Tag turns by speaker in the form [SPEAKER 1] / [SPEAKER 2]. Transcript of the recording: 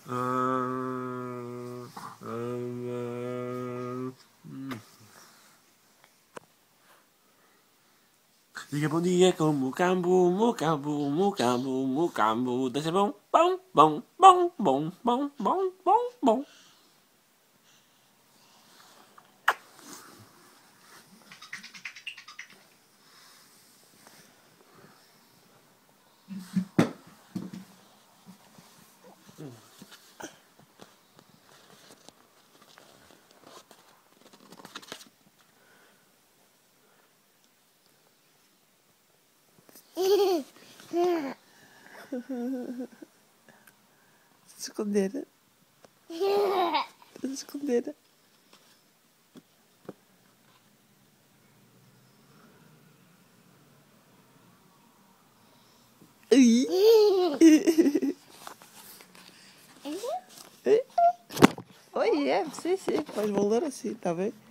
[SPEAKER 1] Diga bom dia com Mucambo, Mucambo, Mucambo, Mucambo. Deixa bom, bom, bom, bom, bom, bom, bom, bom, bom.
[SPEAKER 2] Se esconder. Se esconder. Oi, é, sim, sim. Faz valor assim, tá bem?